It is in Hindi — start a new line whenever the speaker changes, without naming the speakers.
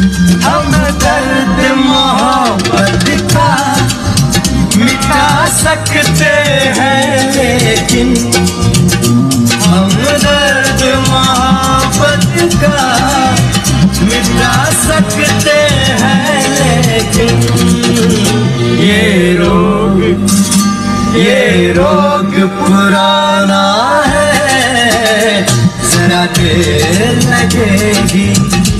हम दर्द मोहब्बत का मिटा सकते हैं, लेकिन हम दर्द मोहब्बत का मिटा सकते हैं, लेकिन ये रोग पुराना है, जरा देर लगेगी।